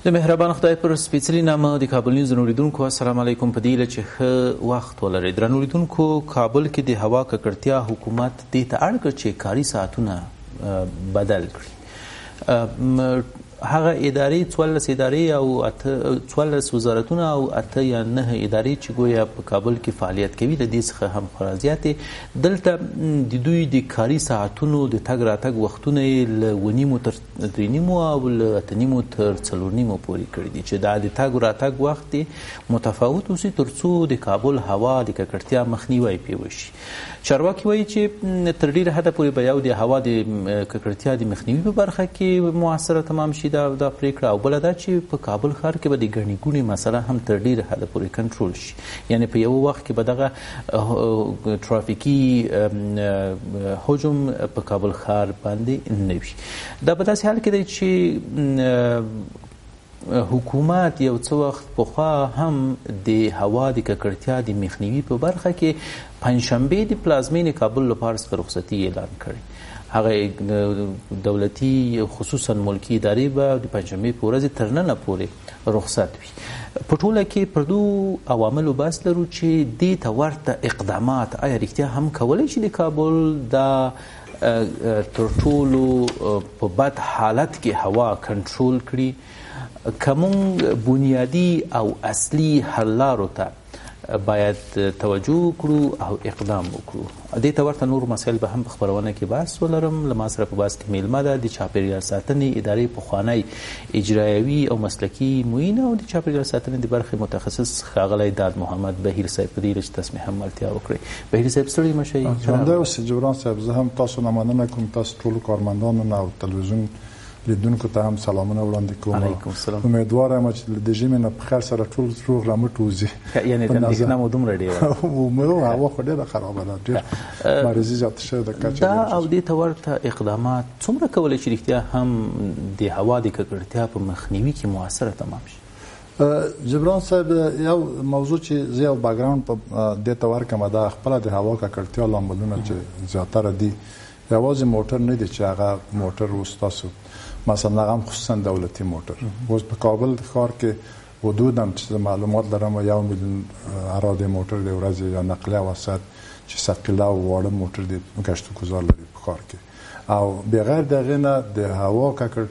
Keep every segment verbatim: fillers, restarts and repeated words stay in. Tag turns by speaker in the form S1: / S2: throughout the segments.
S1: د مهربان خدای پر سپېڅلي نامه د کابل نیوز اوریدونکو السلام علیکم. په دې چې ښه وخت ولرئ. درنو اوریدونکو، کابل کې د هوا ککړتیا حکومت دې ته اړ کړ چې کاري ساعتونه بدل کړي. هغه ادارې څوارلس ادارې او اته څوارلس وزارتونه او اته یا نه ادارې چې ګویا په کابل کې فعالیت کوي، د دې څخه هم خورا زیاتې دلته د دوی د کاري ساعتونو د تګ راتګ وختونه یې له اوه نیمو تر درې نیمو او له اته نیمو تر څلور نیمو پورې کړي دي چې دا د تګ راتګ وخت یې متفاوت اوسي تر څو د کابل هوا د ککړتیا مخنیوی پرې وشي. چارواکي وایي چې تر ډېره حده پورې به یو د هوا د ککړتیا د مخنیوي په برخه کې موثره تمام شي دا دا پریکړه، او بله دا چې په کابل ښار کې به د ګڼې ګوڼې مسله هم تر ډېره حده پورې کنټرول شي. یعنې په یو وخت کې به دغه ترافیکي حجم په کابل ښار باندې نه وي. دا په داسې حال کې دی چې حکومت یو څه وخت پخوا هم د هوا د ککړتیا د مخنیوي په برخه کې پنجشنبې د پلازمینې کابل لپاره څخه رخصتي اعلان کړې. هغه دولتي خصوصا ملکی ادارې به د پنجشنبې په ورځ تر ننه پورې رخصت وي. په ټوله کې پر دوو عواملو بحث لرو چې دې ته ورته اقدامات آیا رښتیا هم کولی شي د کابل دا تر ټولو په بد حالت کې هوا کنټرول کړي، که مونږ بنیادي او اصلي حل لارو ته باید توجه وکړو او اقدام وکړو. دې ته ورته نور مسایل به هم په خپرونه کې بحث ولرم. له ما سره په بحث کې میلمه ده د چاپیریال ساتنې ادارې پخوانی اجرایوي او مسلکي معین او د چاپیریال ساتنې د برخې متخصص ښاغلی داد محمد بهیر صاحب په دې چې تاسو مې هم ملتیا وکړئ. بهیر صاحب ستړي مه شئ.
S2: ژوندی اوسئ جبران صاحب. زه هم تاسو نه مننه کوم، تاسو ټولو کارمندانو نه او تلویزیون لیدونکو ته هم سلامونه وړاندې کوم.
S1: علیکم السلام.
S2: امیدوارم چې د ژمي نه په خیر سره ټول روغ رمټ وځي.
S1: یعنې د اندېښنه مو دومره ډېره
S2: وه، هوا خو ډېره خرابه ده، ډېر مریضي زیاته شوې ده کچه
S1: دا. او دې ته ورته اقدامات څومره کولی چې رښتیا هم د هوا د ککړتیا په مخنیوي کې مؤثره تمام شي؟
S2: جبران صاحب، یو موضوع چې زه یو بیکګراوند په دې ته ورکړم، دا خپله د هوا ککړتیا لاملونه چې زیاتره دي یوازې موټر نه دي چې هغه موټر اوس تاسو مثلا هم خصوصا دولتي موټر اوس په کابل ښار کې حدودا چې معلومات لرم یو میلیون اراده موټر د ورځې یا نقلیه وسایط چې ثقیله او واړه موټر دي ګشت و گذار لري په ښار کې. او بغیر د هغې نه د هوا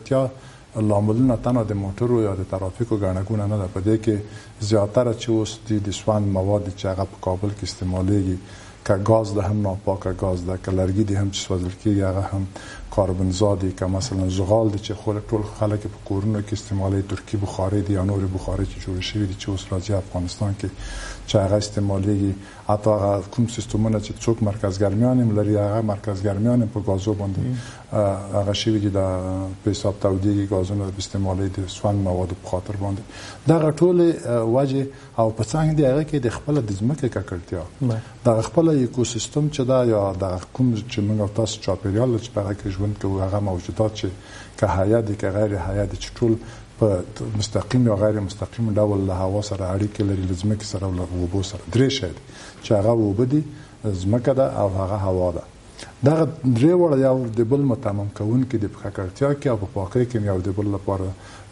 S2: ککړتیا لاملونه تنها د موټرو یا د ترافیکو ګڼه ګوڼه نه ده. په دې کې زیاتره چې اوس د سوند مواد چې هغه په کابل کې استعمالیږي، که ګاز ده هم ناپاکه ګاز ده، که لرګي دي هم چې سوځل کېږي هغه هم کاربن زادي، که مثلا زغال دي چې ټول خلک په کورونو کې استعمالوي، ترکي بخاري دي یا نورې بخاري چې جوړې شوي دي چې اوس راځي افغانستان کې چې هغه استعمالیږي. حتی هغه کوم سیستمونه چې څوک مرکزګرمیان هم لري هغه مرکزګرمیان هم په ګازو باندې هغه شوي دي، د په حساب تودېږي ګازونه په استعمالوي د سوند موادو په خاطر باندې. دغه ټولې وجې او په څنګ د هغه کې د خپله د ځمکې ککړتیا، دغه خپله ایکوسیستم چې دا یا دغه کوم چې موږ او تاسو چاپېریال چې په هغه کې ژوند کوو هغه موجودات چې که حیه دي که غیر حیه دي چې ټول په مستقیم یا غیر مستقیم ډول له هوا سره اړیکې لري، له ځمکې سره او له اوبو سره. درې شی دي چې هغه اوبه دي، ځمکه ده او هغه هوا ده. دغه درې واړه یو د بل متمم کوونکي دي په ککړتیا کې او په پاکۍ کې یو د بل لپاره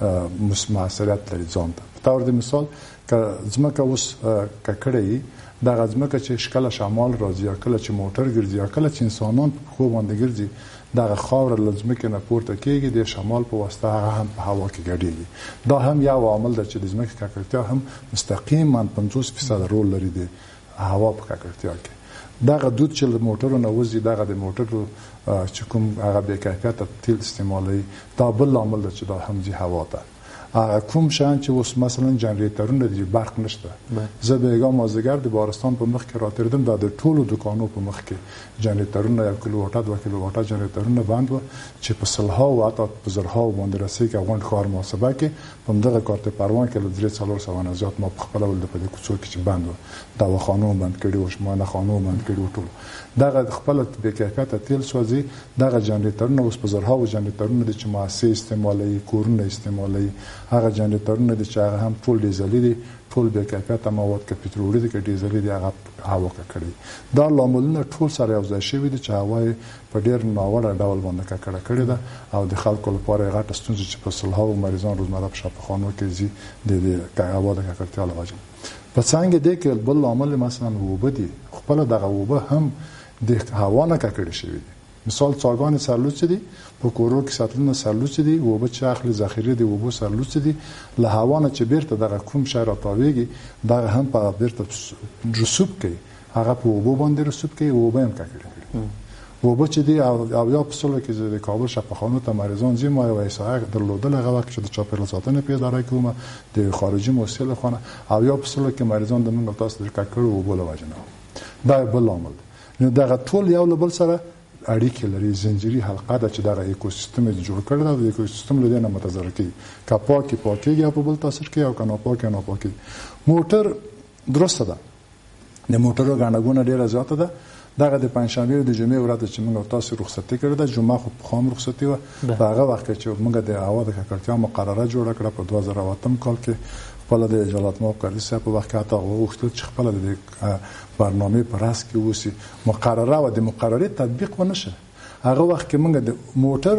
S2: موثریت لري ځان ته. په طور د مثال که ځمکه اوس ککړه وي، دغه ځمکه چې کله شمال راځي یا کله چې موټر ګرځي یا کله چې انسانان په پښو باندې ګرځي، دغه خاوره له ځمکې نه پورته کېږي، د شمال په واسطه هغه هم په هوا کې ګډېږي. دا هم یو عامل ده چې د ځمکې ککړتیا هم مستقیما پنځوس فیصد رول لري د هوا په ککړتیا کې. دغه دود چې له موټرو نه وځي، دغه د موټرو چې کوم هغه بې کیفیته تیل استعمالوي، دا بل عامل ده چې دا هم ځي هوا ته. کوم شان چې اوس مثلا جنریټرونه دي، برق نشته. زه بیګا مازدیګر د بارستان په مخ کې راتېردم، دا د ټولو دکانو په مخ کې جنریټرونه یو کیلو واټه دوه کیلو واټه جنریټرونه بند وو چې په سلهاو حتی په زرهاو باندې رسېږي. افغان ښار محاسبه کې په همدغه کارت پروان کې له درې څلور سوه نه زیات ما په خپله ولده په دې کوڅو کې چې بند وو، دواخانو بند کړي وو، شمانه خانو بند کړي وو. ټول دغه خپله بې کیفیته تیل سوځي. دغه جنریټرونه اوس په زرهاو جنریټرونه دي چې مؤسسې استعمالوي، کورونه استعمالوي. هغه جنریټرونه دي چې هغه هم ټول ډیزلي دي، ټول بې کیفیته مواد که پټرولي دي که ډیزلي دي هغه هوا ککړوي. دا لاملونه ټول سره یو ځای شوي دي چې هوا یې په ډېر ناوړه ډول باندې ککړه کړې ده او د خلکو لپاره یې غټه ستونزه چې په سلهاوو مریضان روزمره په شفاخانو کې ځي د هوا د ککړتیا له وجې. په څنګ دې کې بل لامل مثلا اوبه دي. خپله دغه اوبه هم د هوا نه ککړې شوي دي. مثال څاګانې سرلوڅې دي، په کورو کې سطلونه سرلوڅې دي، اوبه چې اخلي ذخیرې د اوبو سرلوڅې دي. له هوا نه چې بیرته دغه کوم شی راتاویږي دغه هم په بیرته رسوب کوي، هغه په اوبو باندې رسوب کوي، اوبه هم ککړې کړي. اوبه چې دي او یا په سلو کې د کابل شفاخانو ته مریضان ځي. ما یو احصایه درلودل هغه وخت چې د چاپیریال ساتنې په اداره کې وم د خارجي موسسې لخوا، او یا په سلو کې مریضان د موږ تاسو د ککړو اوبو له وجې نه. دا بل عامل دی. نو دغه ټول یو له بل سره اړیکې لري، زنجیري حلقه ده چې دغه ایکوسیستم یې جوړ کړی ده. د ایکوسیستم له دې نه متضرر کېږي، که پاکې پاکېږي او په بل تاثیر کوي او که ناپاکې ناپاکېږي. موټر درسته ده، د موټرو ګڼه ګوڼه ډېره زیاته ده. دغه د پنجشنبې او د جمعې ورځ چې موږ تاسو رخصتي کړې ده، جمعه خو پخوا هم رخصتي وه، په هغه وخت کې چې موږ د هوا د ککړتیا مقرره جوړه کړه په دوه زره اتم کال کې، خپله د جلالت مآب کاردي صاحب په وخت کې حتی هغه غوښتل چې خپله د برنامې په راس کې اوسي مقرره و، د مقررې تطبیق ونه شه. هغه وخت کې موږ د موټر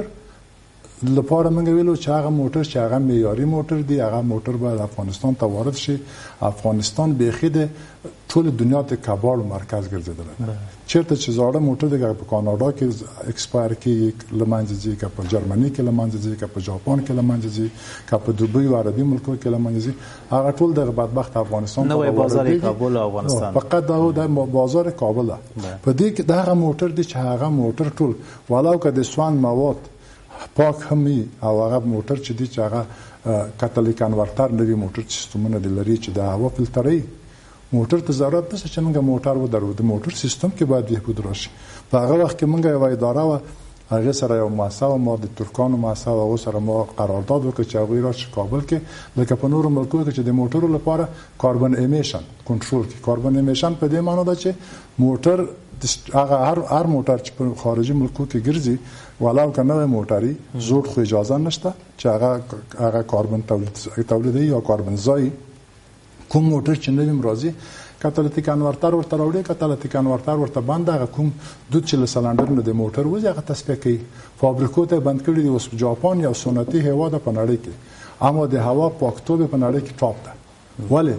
S2: لپاره موږ ویلو چې هغه موټر چې هغه معیاري موټر دی، هغه موټر باید افغانستان ته وارد شي. افغانستان بیخي د ټول دنیا د کباړو مرکز ګرځېدلی. چېرته چې زاړه موټر دی په کاناډا کې اکسپایر کېږي له منځه ځي، که په جرمني کې له منځه ځي، که په جاپان کې له منځه ځي، که په دوبۍ او عربي ملکو کې له منځه ځي، هغه ټول د بدبخت افغانستان
S1: ته واردېږي. بازار کابل او افغانستان
S2: فقط دا د بازار کابل ده. په دې کې دغه موټر دی چې هغه موټر ټول ولو که د سوان مواد پاک هم وي او هغه موټر چې دی چې هغه کاتالیک انورتر نوي موټر سیستمونه د لري چې د هوا فلټروي. موټر ته ضرورت نشته چې موږ موټر ودرو، د موټر سیستم کې باید بهبود راشي. په هغه وخت کې موږ یوه اداره وه، هغې سره یو مؤسسه وه، ما د ترکانو مؤسسه وه، هغو سره ما قرارداد وکړ چې هغوی راشي کابل کې لکه په نورو ملکونو کې چې د موټرو لپاره کاربن امیشن کنټرول کړي. کاربن امیشن په دې معنی ده چې موټر هغه هر هر موټر چې په خارجي ملکو کې ګرځي ولو که نوی موټري زوړ خو اجازه نشته چې هغه هغه کاربن تولید تولیدوي یا کاربن ځایي. کوم موټر چې نوی راځي کاتالیتیک انورتر ورته راوړي، کاتالیتیک انورتر ورته بند، هغه کوم دود چې له سلنډرونو د موټر وځي هغه تصفیه کوي. فابریکو ته بند کړي دي. اوس جاپان یو سنتي هیواد ده په نړۍ کې، اما د هوا پاکتوب په نړۍ کې ټاپ ده. ولې؟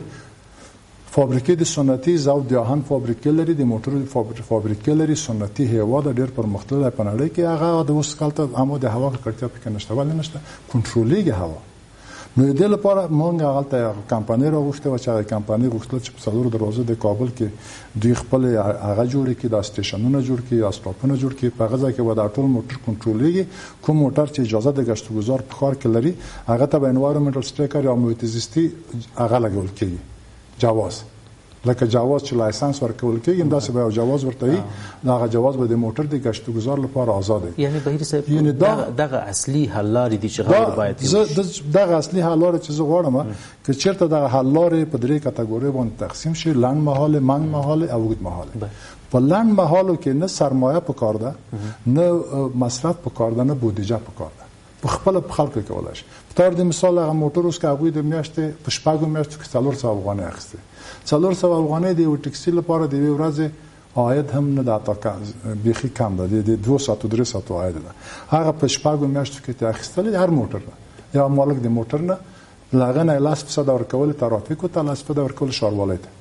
S2: فابریکې د سنتي زو د آهن فابریکې لري، د موټرو فابریکې لري، سنتي هیواد ډېر پرمختللی په نړۍ کې. هغه د اوس کال ته اما د هوا ککړتیا پکې نشته. ولې نشته؟ کنټرولېږي هوا. نو دې لپاره موږ هغلته کمپنۍ راغوښتې وه چې هغه کمپنۍ غوښتل چې په څلورو دروازو د کابل کې دوی خپل هغه جوړې کړي، دا سټیشنونه جوړ کړي یا سټاپونه جوړ کړي. په هغه ځای کې به دا ټول موټر کنټرولېږي. کوم موټر چې اجازه د ګشت ګذار په ښار کې لري هغه ته به انوایرمنټل سټیکر یا محیط زیستي هغه لګول کېږي، جواز. لکه جواز چې لایسنس ورکول کېږي داسې به یو جواز ورته وي. هغه جواز به د موټر د ګشت ګذار لپاره آزاد وي.
S1: یعنی بهیر صاحب دغه اصلي حل لارې دي چې غیر باید
S2: دغه اصلي حل لارې چې زه غواړم که چېرته دغه حل لارې په درې کټګورۍ باندې تقسیم شي: لنډ مهاله، منځ مهاله او اوږد مهاله. په لنډ مهالو کې نه سرمایه پکار ده، نه مصرف پکار ده، نه بودیجه پکار ده. په خپل په خلکو کولای شي. په تور د مثال هغه موټر اوس که هغوی د میاشتې په شپږو میاشتو کې څلور سوه افغانۍ اخیستې، څلور سوه افغانۍ د یو ټکسي لپاره د یوې ورځې عاید هم نه ده، حتی بیخي کم ده، د دوه ساعتو درې ساعتو عاید ده. هغه په شپږو میاشتو کې ته اخیستلې هر موټر نه، یا مالک د موټر نه له هغه نه لس فیصده ورکولې ترافیکو ته، لس فیصده ورکولې ښاروالۍ ته،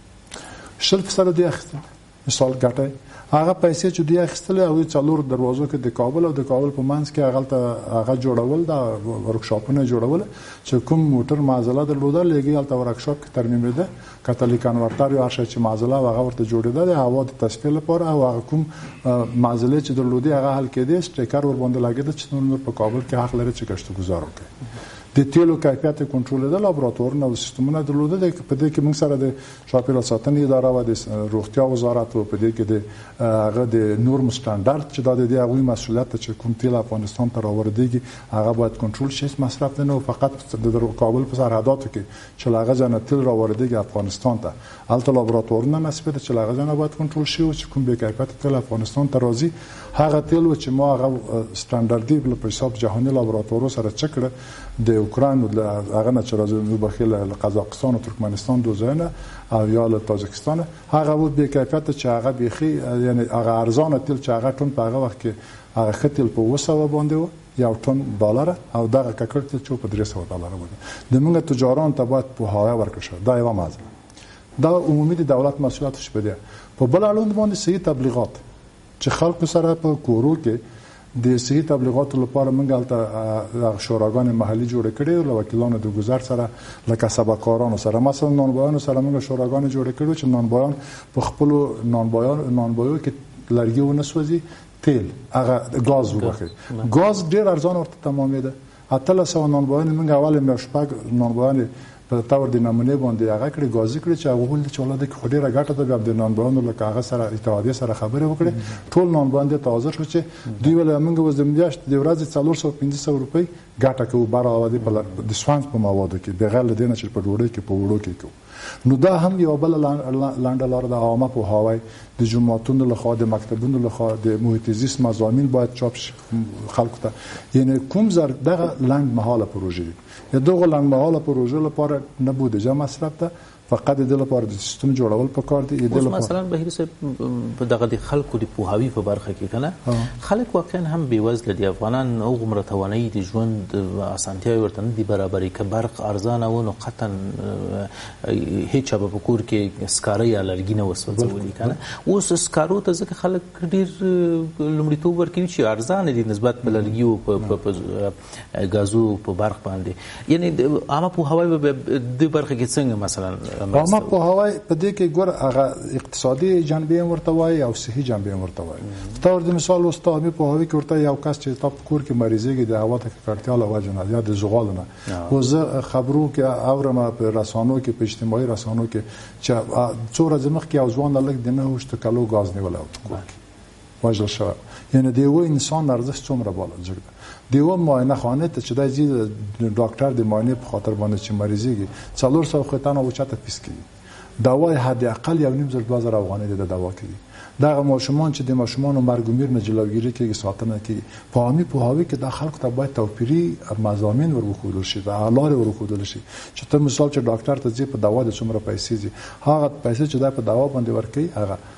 S2: شل فیصده دوی اخیستل. مثال ګټه هغه پیسې چې دوی اخیستلې هغوی څلور دروازو کې د کابل او د کابل په منځ کې هغلته هغه جوړول، دا ورکشاپونه جوړول چې کوم موټر معضله درلوده لږې هلته ورکشاپ کې ترمیمېده، کاتالیک انورتر یا هر شی چې معضله و هغه ورته جوړېده د هوا د تصفیې لپاره، او هغه کوم معضلې چې درلودې هغه حل کېدې، سټیکر ورباندې لګېده چې نور نور په کابل کې حق لري چې ګشت ګذار وکړي. د تیلو کیفیت کنټرولېده، لابراتوارونه او سیستمونه درلوده. په دې کې موږ سره د چاپیریال ساتنې اداره و، د روغتیا وزارت و، په دې کې د هغه د نورم سټانډارد چې دا د دې هغوی مسؤلیت ده چې کوم تیل افغانستان ته راوردېږي هغه باید کنټرول شي، مصرف نه و فقط د کابل په سرحداتو کې چې له هغه ځای نه تیل راوردېږي افغانستان ته، هلته لابراتوارونه نصب ده چې له هغه ځای نه باید کنټرول شي او چې کوم بې کیفیته تیل افغانستان ته راځي هغه تیل و چې ما هغه سټانډاردي په حساب جهاني لابراتوارو سره چک کړه د اوکراین هغه نه چې راځي بخیل له قزاقستان او ترکمنستان دوه ځایونه او یا له تاجکستان هغه وو به کیفیت چې هغه بيخي یعنی هغه ارزانه تل چې هغه ټون په هغه وخت کې هغه ختل په وسو باندې و یو ټون ډالر او دغه ککړ تل چې په درې سوه ډالر و د موږ تجاران ته باید په هوا ورکړي دا یو مازه دا عمومي د دولت مسؤلیت شپه دی په بل اړوند باندې صحیح تبلیغات چې خلکو سره په کورو کې د صحیح تبلیغاتو لپاره موږ هلته شوراګان محلي جوړ کړي او وکیلانو د گذر سره لکه سباکارانو سره مثلا نانبایانو سره موږ شوراګان جوړ کړو چې نانبایان په خپل نانبایان نانبایو کې لرګي ونه سوځي تیل هغه غاز وبخي غاز ډیر ارزان ورته تمامېده اتل سو نانبایان موږ اول مې شپږ نانبایان په تور د نمونه باندې هغه کړي غازي کړي چې هغه ول چې ولاده کې خډيره غټه ده د نانبایانو له هغه سره اتحادیه سره خبرې وکړي ټول نانبایان ته حاضر شو چې دوی ول موږ وزمدیاش د ورځې څلور سوه پنځه سوه روپۍ غټه کوي بار اوادي په د سوانس په موادو کې بغیر له دینه چې په ډوړې کې په وړو کې کو نو دا هم یو بل لاندې لار د عامه په هواي د جمعتونو له خوا د مکتبونو له خوا د محیط زیست مضامین باید چاپ خلکو ته یعنی کوم زر دغه لاند مهاله پروژه یا دغه لاند مهاله پروژه لپاره نه بودجه مصرف ته فقط د لپاره د سیستم جوړول پکار دي د
S1: مثلا بهیر صاحب په دغه د خلکو د پوهاوی په برخه کې کنه خلک واقعا هم بیوزله دي افغانان او غمره توانایي د ژوند اسانتیا ورته نه دي برابرې ک برق ارزانه و نو قطعا هیڅ به په کور کې سکاره یا لرګي نه وسوځولي کنه اوس سکارو ته ځکه خلک ډیر لومړیتوب ورکوي چې ارزانه دي نسبت په لرګي او په غازو په برق باندې یعنی عامه پوهاوی به د برخه کې څنګه مثلا
S2: عامه په هواي په دې کې ګور هغه اقتصادي جنبه ورته وای او صحي جنبه ورته وای تور د مثال واستامي په هواي کې ورته یو کس چې تاسو کور کې مریضي د هوا ته کړتیا له وجه نه یا د زغال نه او زه خبرو کې اورم په رسانو کې په اجتماعي رسانو کې چې څوره زمخ کې او ځوان لګ د نه هوشت کلو غاز نیول او کور کې واجل شو یعنی دی و انسان ارزښت څومره بالا ځګ دیو معاینه خانه ته چې د زی ډاکټر د معاینه په خاطر باندې چې مریضيږي څلور سوه خطانه او چاته پیس کړي دواي حد اقل یو نیم زر دوه زره افغانۍ د دوا کړي دا ماشومان چې د ماشومان مرګ میر نه جلوګیری کوي ساتنه کوي په عامي په هاوی کې د خلکو ته باید توپیری مضامین ورکول شي د لارې ورکول شي چې ته مثال چې ډاکټر ته ځي په دوا د څومره پیسې دي هغه پیسې چې دا په دوا باندې ورکړي هغه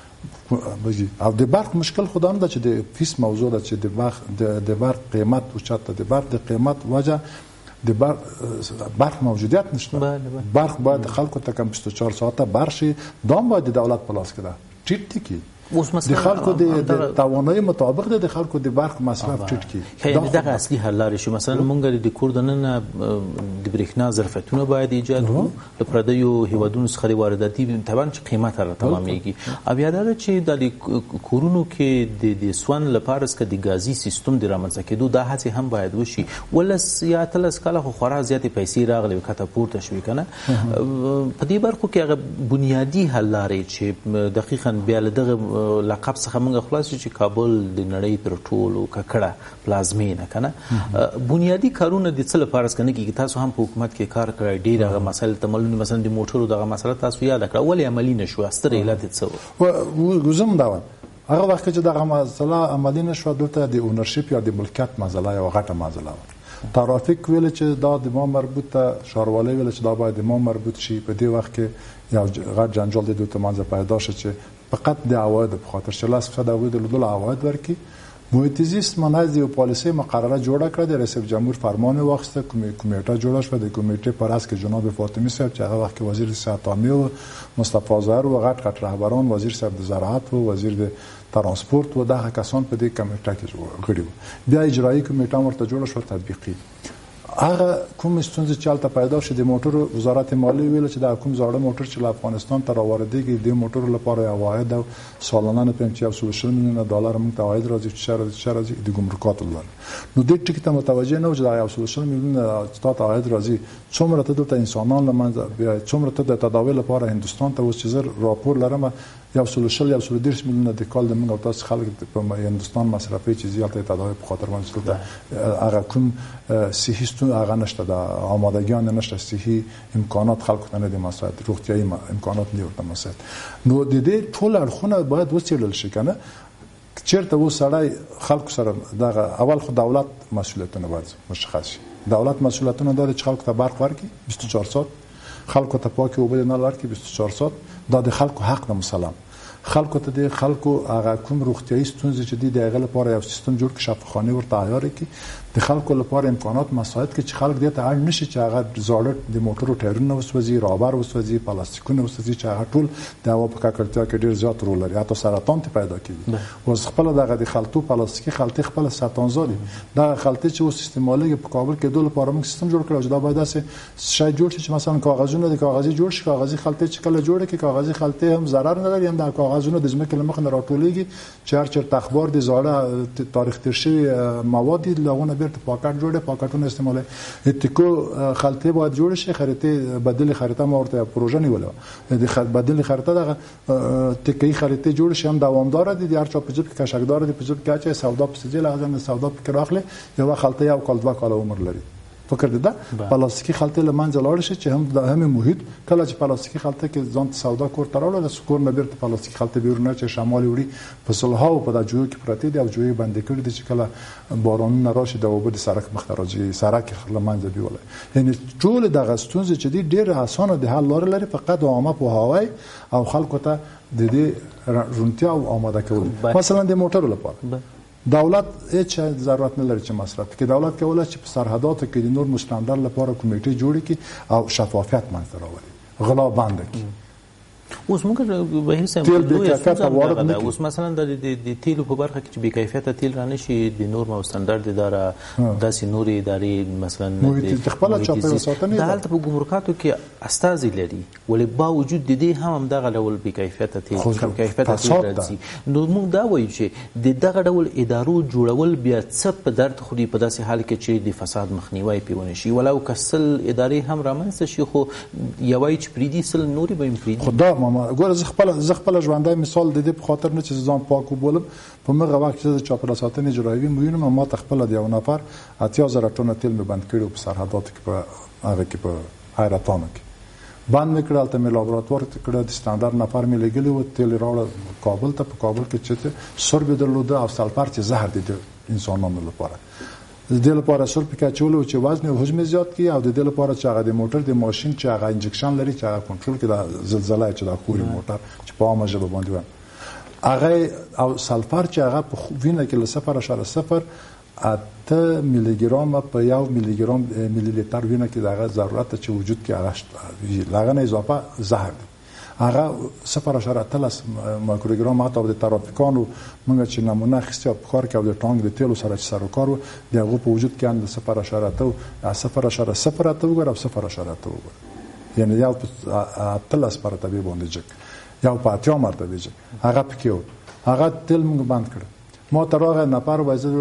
S2: او د برق مشکل خدانه ده چې د فیس موضوع ده چې د برق د برق قیمت او چاته د برق د قیمت وجه د برق برق موجودیت نشته برق باید خلکو ته کم بیست و چهار ساعته برق شي دام باید د دولت پلاس کړه ټیټ کی اوس مثلا د خلکو د توانایي مطابق د خلکو د برق مصرف ټیټ کی
S1: دا دغه اصلي حل لري شو مثلا مونږ د کوردنن د برېښنا ظرفیتونه باید ایجاد کړو د پردیو هیوادونو څخه وارداتي طبعا چې قیمت را تمامېږي او بیا دا چې د کورونو کې د د سوان لپاره څخه د غازي سیستم د رامنځته کېدو دا هڅه هم باید وشي ولس یا تلس کله خو خورا زیاتې پیسې راغلي کته پورته شوي کنه په دې برخو کې هغه بنیادی حل لري چې دقیقاً بیا دغه لقب څخه موږ خلاص چې کابل د نړۍ تر ټولو ککړه پلازمینه کنه بنیادی کارونه د څه لپاره څنګه کیږي تاسو هم په حکومت کې کار کړی ډیر هغه مسایل تملون مثلا د موټرو دغه مسله تاسو یاد کړئ ولی عملی نشو ستر علت څه
S2: و وزم دا هغه وخت چې دغه مسله عملی نشو دلته د اونرشپ یا د ملکیت مسله یو غټه مسله و ترافیک ویل چې دا د ما مربوط ته شاروالۍ ویل چې دا باید د ما مربوط شي په دې وخت کې یو غټ جنجال د دوه تمانځ پیدا شو چې فقط د عواید په خاطر چې لاس فدا غوډ له دول عواید ورکي محیط زیست منظم او پالیسي مقرره جوړه کړه د رئیس جمهور فرمان واخسته کمیټه جوړه شو د کمیټې پر اس کې جناب فاطمی صاحب چې هغه وخت وزیر صحت عامه او مصطفی ظاهر او غټ غټ رهبران وزیر صاحب د زراعت او وزیر د ترانسپورت و دغه کسان په دې کمیټه کې غړي بیا اجرایی کمیټه ورته جوړه شو تطبیقي هغه کوم ستونزې چې البته پیدا شوه د موټر وزارت مالیه ویل چې د کوم زاړه موټر چې له افغانستان ته راوړديږي د موټر لپاره عواید او سالانه په چې یو سل میلیون ډالر موږ ته عواید راځي چې شر شر راځي د ګمرکات لپاره نو د ټیک ته متوجه نه و چې یو سل میلیون ستات عواید راځي څومره ته د انسانان لمنځه څومره ته د تداوی لپاره هندستان ته اوس چې راپور لرم یو سل شل یو سل دیرش میلیون د کال د موږ تاسو خلک په هندستان مصرفي چې زیاته تداوی په خاطر باندې هغه کوم صحیح هغه نشته د آمادگیان نشته صحیح امکانات خلکو ته نه دي مساعد روغتیايي امکانات نه ورته مساعد نو د دې ټول اړخونه باید وڅېړل شي کنه چیرته و سړی خلکو سره دغه اول خو دولت مسؤلیتونه باید مشخص شي دولت مسئولیتونه داره چې خلکو ته برق ورکړي بیست و چهار ساعت، خلکو ته پاکې اوبه د نل ورکړي بیست و چهار ساعت. دا د خلکو حق ده. مسلم خلکو ته د خلکو هغه کوم روغتیایي ستونزې چې دي د هغې لپاره یو سیستم جوړ کړي، شفاخانې ورته عیار کړي، د خلکو لپاره امکانات مساعد کړي چې خلک دې ته اړ نه شي چې هغه زاړه د موټرو ټایرونه وسوځي، رابر وسوځي، پلاستیکونه وسوځي چې هغه ټول د هوا په ککړتیا کې ډېر زیات رول لري، حتی سرطان ته پیدا کوي. اوس خپله دغه د خلطو پلاستیکي خلطې خپله سرطانزا دي. دغه خلطې چې اوس استعمالېږي په کابل کې د لپاره موږ سیستم جوړ کړی چې دا باید داسې شی جوړ شي چې مثلا کاغذونه د کاغذي جوړ شي. کاغذي خلطې چې کله جوړه کړي، کاغذي خلطې هم ضرر نه لري، هم د کاغذونو د ځمکې له مخې نه راټولېږي چې هر چېرته اخبار د زاړه تاریخ تېر شوي مواد دي له هغو نه بیرته پاکټ جوړ پاکټونه استعمال. اتیکو خلطې باید جوړ شي، خریطې بدل خریطه ما ورته پروژه نیوله د خل بدل خریطه دغه تکي خریطې جوړ شي، هم دوامدار دي، د هر چا په جیب کې کشکدار دي، په جیب کې چې سودا په سجل لازم سودا په کې راخلي، یو خلطه یو کال دوه کال عمر لري. فکر دې ده پلاستیکي خلطې له منځه لاړ شي چې هم د هم محیط کله چې پلاستیکي خلطه کې ځان سودا کور تراوله د سکور نه بیرته پلاستیکي خلطه بیرونه چې شمال وړي په صلحاو په د جوړ کې پراته دي او جوړې باندې کړي دي چې کله بارانونه راشي د اوبه د سړک مخ ته راځي، سړک له منځه بیوله. یعنی ټول دغه ستونزې چې دي ډېر اسانه د حل لارې لري، فقط عامه پوهاوی او خلکو ته د دې روڼتیا او آماده کول. مثلا د موټرو لپاره دولت هیڅ ضرورت نه لري چې مصرف کړي. دولت کولای چې په سرحداتو کې د نور مستندر لپاره کمیټې جوړې کړي او شفافیت منځته راوړي، غلا بند کړي.
S1: اوس موږ به هیڅ
S2: تیل بې کیفیته وارد نه کړي.
S1: اوس مثلا د تیلو په برخه کې چې بې کیفیته تیل را نشي، د نور مستندر اداره داسې نورې ادارې مثلا
S2: د خپله چاپېریال ساتنې
S1: د هلته په ګمرکاتو کې استازي لري، ولې باوجود د دې هم همدغه ډول بې کیفیته تیل کم کیفیته تیل راځي. نو موږ دا وایو چې د دغه ډول ادارو جوړول بیا څه په درد خوري په داسې حال کې چې د فساد مخنیوی پرې ونه شي، ولو که سل ادارې هم رامنځته شي خو یوایي چې پرېږدي سل نورې به هم پرېږدي.
S2: ماما ګوره زه خپل زه خپل ژوندۍ مثال د دې په خاطر نه چې ځان پاک وبولم. په مغه وخت چې د چاپېریال ساتنې اجرایوي مدیر ما ته خپل د یو نفر اتیا زره ټنه تیل مې بند کړي په سرحداتو کې، په هغه کې په حیرتانو کې بند مې کړل. هلته مې لابراتوار کړه، د ستاندر نفر مې لګلي و، تیل راوړه کابل ته. په کابل کې چې سرب درلوده او سلفر چې زهر دي د انسانانو لپاره، د دې لپاره سرب کې اچولو چې وزن او حجم زیات کړي، او د دې لپاره چې هغه د موټر د ماشین چې هغه انجکشن لري چې هغه کنټرول کړي د زلزلې چې د خوري موټر چې په عامه ژبه باندې وایي هغه، او سلفر چې هغه په وینه کې له صفر اشاریه صفر اته میلی ګرام په یو میلی ګرام میلی لیتر وینه کې دغه ضرورت چې وجود کې هغه لغه نه اضافه زهر دی. هغه صفر اشاریه اتلس مایکروګرام حتی د ترافیکانو موږ چې نمونه اخیستي په کار کې او د ټانک د تیلو سره چې سر و کار و د هغو په وجود کې اند صفر اشاریه اته صفر اشاریه صفر اته وګوره او صفر اشاریه اته وګوره، یعنی یو په اتلس مرتبې باندې جګ، یو په اتیا مرتبې جګ هغه پکې و. هغه تیل موږ بند کړ. ما تر هغه نفر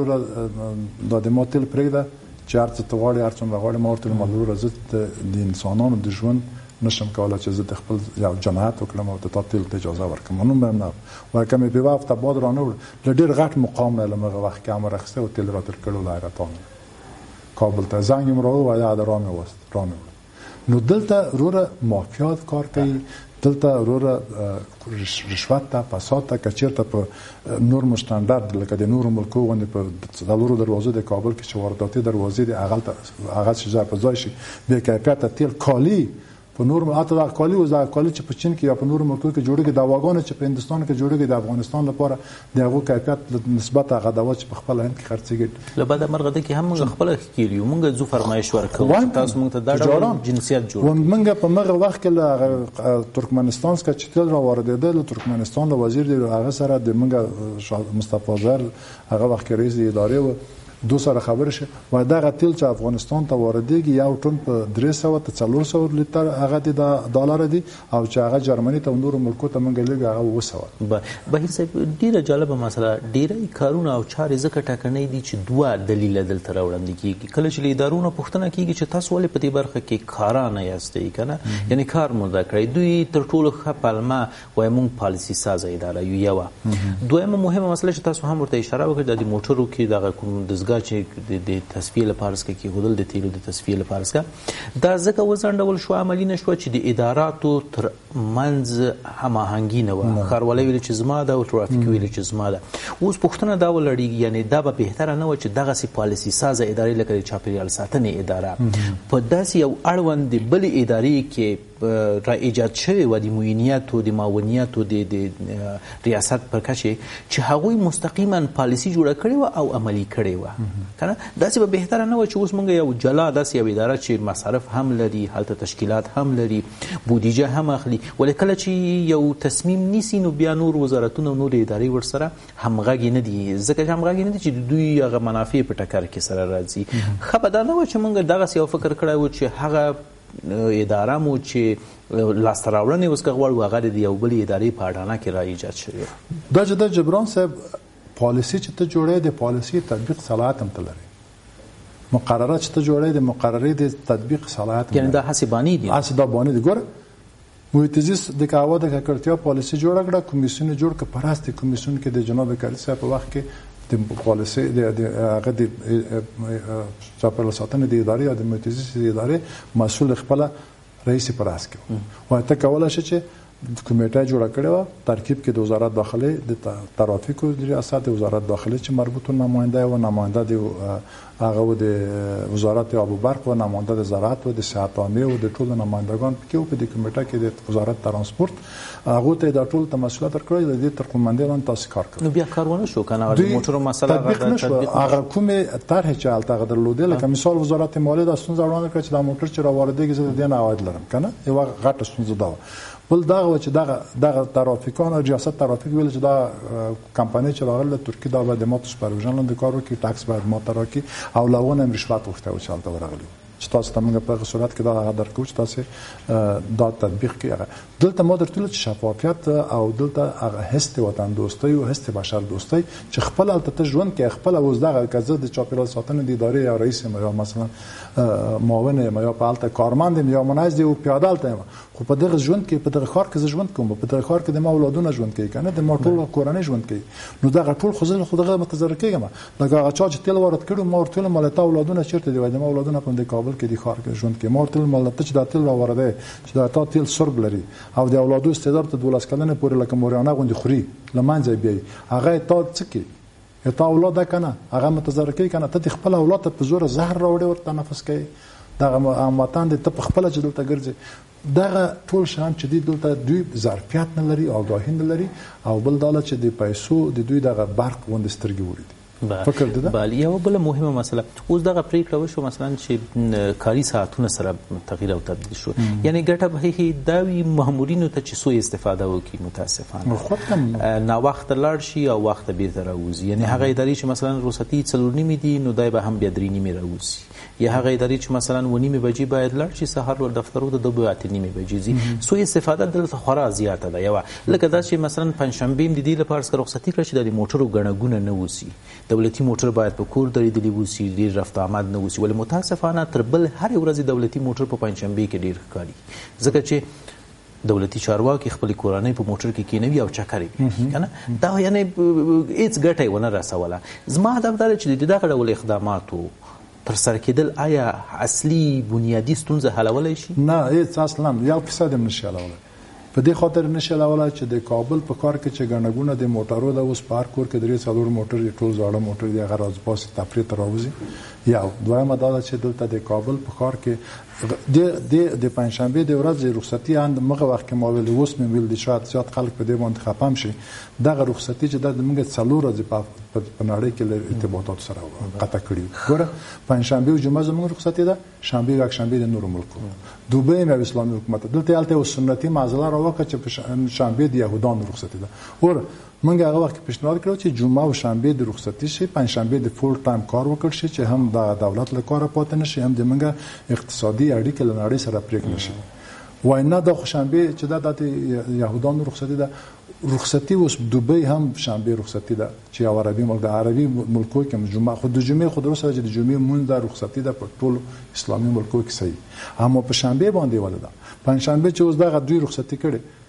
S2: وایي دا د ما تیل پرېږده چې هر څه ته غواړي هر څومره غواړي. ما ورته ویل مالوره زه د انسانانو د ژوند نشم کولای چې زه د خپل یو جماعت وکړم او د تا تیل ته اجازه ورکړم. نو مې نه وایي که مې په یوه هفته بعد رانهوړ له ډېر غټ مقام نه له هغه وخت کې امر اخیستی او تیل راتېر کړی له حیرتان کابل ته زنګ مې راووایه د را مې وست را مې وړه. نو دلته وروره مافیا کار کوي، دلته وروره رشوت ته فساد ته که چېرته په نور مستندرد لکه د نورو ملکو غوندې په څلورو دروازو د کابل کې چې وارداتي دروازې دي هغه چې ځای په ځای شي بې کیفیته تیل کالي په نور حتی دا کالي و دا کالي چې په چین کې یا په نورو ملکو کې جوړېږي، دواګانې چې په هندوستان کې جوړېږي د افغانستان لپاره د هغو کیفیت نسبت هغه دوا چې په خپل هند کې خرڅېږي.
S1: له بده مرغه ده کې هم موږ خپله ښکېل یو، موږ ځو فرمایش ورکوو چې تاسو موږ ته دا ډول جنسیت جوړ کړئ. موږ
S2: په مغه وخت کې له ترکمنستان څخه چې تیل راواردېده، له ترکمنستان له وزیر دی هغه سره د موږ مصطفی زر هغه وخت کې رئیس ادارې و دو سره خبر شه و دغه تیل چې افغانستان ته واردېږي یو ټن په درې سوه ته څلور سوه لیتر هغه د ډالر دی، او چې هغه جرمني ته نورو ملکو ته موږ لږ هغه اووه سوه.
S1: بهیر صاحب ډېره جالبه مسله، ډېری کارونه او چارې ځکه ټاکنۍ دي چې دوه دلیله دلته راوړاندې کېږي. کله چې له ادارونو پوښتنه کېږي چې تاسو ولې په دې برخه کې کارانه یاستئ که نه، یعنې کار مو زده کړی، دوی تر ټولو ښه پلمه وایي موږ پالیسي سازه اداره یو. یوه دویمه مهمه مسله چې تاسو هم ورته اشاره وکړئ د موټرو کې دغه کوم دستګاه دستګاه چې د تصفیې لپاره څخه کېښودل د تیلو د تصفیې لپاره څخه دا ځکه وځنډول شو عملي نه شوه چې د اداراتو تر منځ هماهنګي نه وه ښاروالۍ ویل چې زما ده او ټرافیک ویل چې زما ده اوس پوښتنه دا ولړېږي یعنې دا به بهتره نه وه چې دغسې پالیسي سازه ادارې لکه د چاپېریال ساتنې اداره په داسې یو اړوند د بلې ادارې کې را ایجاد شوې وه د معینیاتو د معاونیاتو د ریاست پر کچې چې هغوی مستقیما پالیسي جوړه کړې وه او عملي کړې وه که نه داسې به بهتره نه وه چې اوس موږ یو جلا داسې یو اداره چې مصارف هم لري هلته تشکیلات هم لري بودیجه هم اخلي ولې کله چې یو تصمیم نیسي نو بیا نور وزارتونه او نور ادارې ورسره همغږي نه دي ځکه چې همغږي نه دي چې د دوی هغه منافع په ټکر کې سره راځي ښه به دا نه وه چې موږ دغسې یو فکر کړی و چې هغه اداره مو چې لاسته راوړنې اوس که غواړو هغه د یو بلې ادارې په اډانه کې را ایجاد شوې
S2: دا چې د جبران صاحب پالیسي چې ته جوړې د پالیسي تطبیق صلاحیت هم ته لري مقررات چې ته جوړې د مقررې د تطبیق صلاحیت هم
S1: یعنې دا هسې باني دي
S2: هسې دا باني دي ګوره محیط زیست د کاوه د ککړتیا پالیسي جوړه کړه کمیسیون جوړ کړه په راست کمیسیون کې د جناب کالي صاحب په وخت کې د پالیسي د هغه د چاپېریال ساتنې د ادارې او د محیط زیست د ادارې مسؤل خپله رئیس په راس کې وایي ته کولی شې چې کمیټه جوړه کړې وه ترکیب کې د وزارت داخلي د ترافیکو ریاست د وزارت داخلي چې مربوط نماینده و نماینده د هغه و د وزارت آب و برق و نماینده د زراعت و د صحت عامه و د ټولو نمایندگان پکې و په دې کمیټه کې د وزارت ترانسپورت هغه ته د ټول ته مسؤلیت ورکړی د دې تر قومندې لاندې تاسو کار کوي
S1: نو بیا کارونه شو کنه د موټرو مسله
S2: تطبیق نشو هغه کومه طرح چې حالت هغه درلوده لکه مثال وزارت مالیه د ستونزه وړاندې کړ چې د موټر چې را واردېږي زه د دې نه عواید لرم کنه یو غټه ستونزه ده بل دغه چې دغه دغه ترافیکان او ریاست ترافیک ویل چې دا کمپنی چې راغله ترکیه دا به د ماته سپرویژن لاندې کار وکړي ټاکس باید ماته راکړي او لغون هم رشوت غوښته و چې هلته ورغلي چې تاسو ته موږ په صورت کې دا هغه درکو چې تاسو دا تطبیق کړئ دلته ما درته چې شفافیت او دلته هغه هست وطن دوستي او هست بشر دوستي چې خپل الته ژوند کې خپل اوس دغه کزه د چاپیریال ساتنې د ادارې یا رئیس یا مثلا معاون یا په الته کارمند یا منظم او پیاده الته خو په دغه ژوند کې په دغه خار کې ژوند کوم په دغه خار کې د ما اولادونه ژوند کوي کنه د ما ټول کورنۍ ژوند کوي نو دغه ټول خو زه خو دغه متضرر کېږم لکه هغه چا چې تل وارد کړو ما ټول مالته اولادونه چیرته دی د ما اولادونه په د کابل کې د خار کې ژوند کوي ما ټول مالته چې د تل راورده چې د تا تل سرب لري او د اولادو استعداد ته دولس کلنه پورې لکه مورانه غوندي خوري لمانځي بي هغه تا څکي تا اولاد کنه هغه متضرر کوي کنه ته خپل اولاد ته په زور زهر راوړي ورته نفس کوي دغه اماتان د ته خپل چې دلته ګرځي دغه ټول شان چې دی دلته دوی ظرفیت نه لري آگاهی نه لري او بل دا چې د پیسو د دوی دغه برق وند سترګي وړي فکر ده
S1: بله یو بل مهمه مسله اوس دغه پریکړه وشو مثلا چې کاري ساعتونه سره تغییر او تبدیل شو یعنی ګټه به دا وي مامورینو ته چې سوء استفاده وکړي متاسفانه نا وخت لاړ شي او وخت بیرته راوځي یعنی هغه ادارې چې مثلا رخصتي څلور نیمې دي نو دای به هم بیا درې نیمې راوځي یا هغه ادارې چې مثلا و نیمې بجې باید لاړ شي سهار ور دفترو ته د به اته نیمې بجې ځي سوء استفاده دلته خورا زیاته ده یو لکه دا چې مثلا پنځشنبه د دې لپاره څخه رخصتي کړی چې د موټرو غڼهګونه نه وسی دولتي موټر باید په کور درېدلی وسی ډېر رفت آمد نه وسی ولې متاسفانه تر بل هر ورځ دولتي موټر په پنځشنبه کې ډېر ښکاري ځکه چې دولتي چارواکي خپل کورنۍ په موټر کې کینوي او چکر کوي کنه دا یعنی هیڅ ګټه ونه رسوله زما هدف دا چې دغه ډول اقداماتو تر سره کېدل آیا اصلي بنیادی ستونزه حلولی شي
S2: نه هیڅ اصلا یو فیصد هم نشي حلولی په دې خاطر نشي حلولی چې د کابل په کار کې چې ګڼهګونه د موټرو د اوس په هر کور کې درې څلور موټر دي ټول زاړه موټر دي هغه راځپاسې تفریح ته راوځي یو دویمه دا ده چې دلته د کابل په کار کې د د پنجشنبه د ورځې رخصتي اند مغه وخت کې ما ویل اوس مې ویل دي شاید زیات خلک په دې باندې خپم شي دغه رخصتي چې د موږ څلور ورځې په نړۍ کې له ارتباطات سره قطع کړي ګوره پنجشنبه او جمعه زموږ رخصتي ده شنبه او یکشنبه د نورو ملکو دوبه هم اسلامي حکومت دلته الته سنتي معزله راوکه چې شنبه د يهودانو رخصتي ده ور منګه هغه وخت پیشنهاد کړو چې جمعه او شنبه د رخصتي شي پنځشنبه د فول ټایم کار وکړ شي چې هم د دولت له کاره پاتې نشي هم د منګه اقتصادي اړیکې له نړۍ سره پرېک نشي وای نه د شنبه چې د يهودانو رخصتي ده رخصتي اوس دوبه هم شنبه رخصتي ده چې عربي ملک د عربي ملکو کې جمعه خود د جمعه خود سره چې د جمعه مون د رخصتي ده په ټول اسلامي ملکو کې صحیح اما په شنبه باندې ولدا پنځشنبه چې اوس دغه دوی رخصتي کړي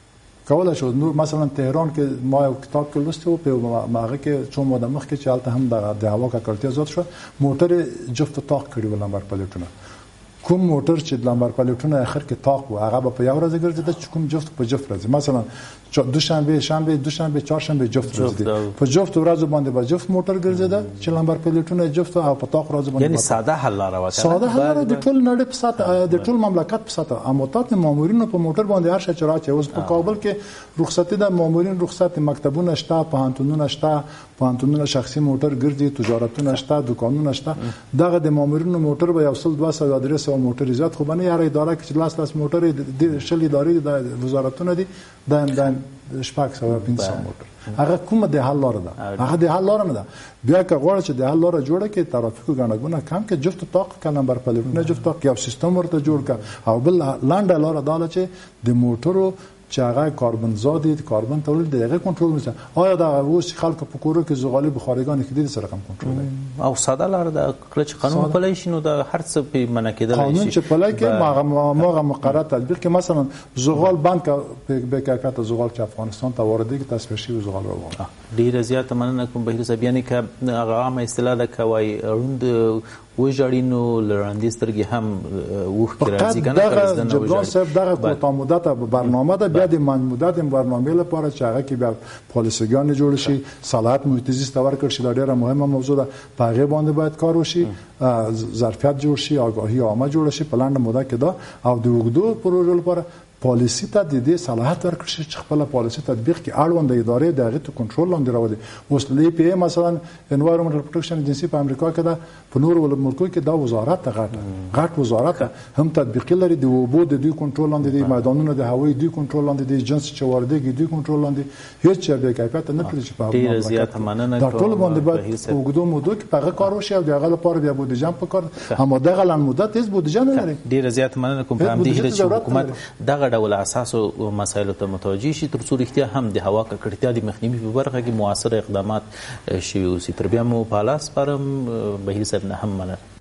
S2: کولای شو نور مثلا تهران کې ما یو کتاب کې لوستی و په هغه کې څو موده مخکې چې هلته هم د هوا ککړتیا زیات شو موټر جفت طاق کړي و لمبر پلیټونه کوم موټر چې د لمبر پلیټونه اخر کې طاق و هغه په یو ورځ ګرځي د کوم جفت په جفت راځي مثلا دوشنبه شنبه دوشنبه چهارشنبه جفت راځي په جفت ورځ باندې به جفت موټر ګرځي چې لمبر پلیټونه جفت او په طاق ورځ باندې
S1: یعنی ساده حل راوته
S2: ساده حل د ټول نړۍ په ساته د ټول مملکت په ساته اموتات مامورینو په موټر باندې هر شي چراچ اوس په کابل کې رخصتي د مامورین رخصت مکتبونه شته پوهنتونونه شته پوهنتونونه شخصي موټر ګرځي تجارتونه شته دکانونه شته دغه د مامورینو موټر به یو سل دوه سوه درې سوه موټر زیات خو باندې یاره اداره کې لاس لاس موټر د شل ادارې د وزارتونه دي د د شپږ سوه پنځه سوه موټر هغه کومه د حل لار ده هغه د حل لار نه ده بیا که غواړي چې د حل لار جوړه کې ترافیکو غنډګونه کم کې جفت طاق کله نمبر پلیټونه جفت طاق یو سیستم ورته جوړ کا او بل لاندې لار ده چې د موټرو چې هغه کاربن زادي کاربن تولید دغه کنټرول میشه آیا دا اوس خلک په کورو کې زغالي بخارګان کې دي سره کم کنټرول او
S1: ساده لار د کله چې قانون پلی شي نو د هر څه په منکدل شي
S2: قانون چې پلی کې ماغه مقرره تطبیق کې مثلا زغال بند به کاکات زغال چې افغانستان ته واردې کې تصفیه شي زغال وروه
S1: ډیر زیات مننه کوم بهیر صاحب یعنی که هغه عامه اصطلاح ده کوي روند وژاړینو لراندې سترګې هم وښ کې راځي کنه
S2: دغه جبران صاحب دغه کوتا مدته برنامه ده بیا د من مدت برنامه لپاره چې هغه کې بیا پالیسیګان جوړ شي صلاحیت محیط زیست ورکړ شي دا ډیره مهمه موضوع ده په هغه باندې باید کار وشي ظرفیت جوړ شي آگاهی عامه جوړ شي په لنډه موده کې دا او د اوږدو پروژو لپاره پالیسی ته د دې صلاحیت ورکړي چې خپل پالیسی تطبیق کې اړوند ادارې د هغه ته کنټرول لاندې راوړي اوس لی پی ای مثلا انوایرنمنټل پروټیکشن ایجنسی په امریکا کې دا په نور ول ملکو کې دا وزارت ته غټ غټ وزارت هم تطبیقي لري د وبو د دوی کنټرول لاندې دی میدانونو د هوایي دوی کنټرول لاندې دی جنس چې واردېږي دوی کنټرول لاندې هیڅ چا به کیفیت نه کړی چې په
S1: ډیر زیات مننه
S2: دا ټول باندې باید وګړو مو دوی په هغه کار وشي او دغه لپاره بیا بودیجه په کار هم دغه لن مدت هیڅ بودیجه نه لري
S1: ډیر زیات مننه کوم په دې چې حکومت دغه ډول اساس مسایلو ته متوجه شي تر څو رښتیا هم د هوا ککړتیا د مخنیوي په برخه کې موثر اقدامات شوي اوسي تر بیا مو په لاس سپارم بهیر صاحب نه هم مننه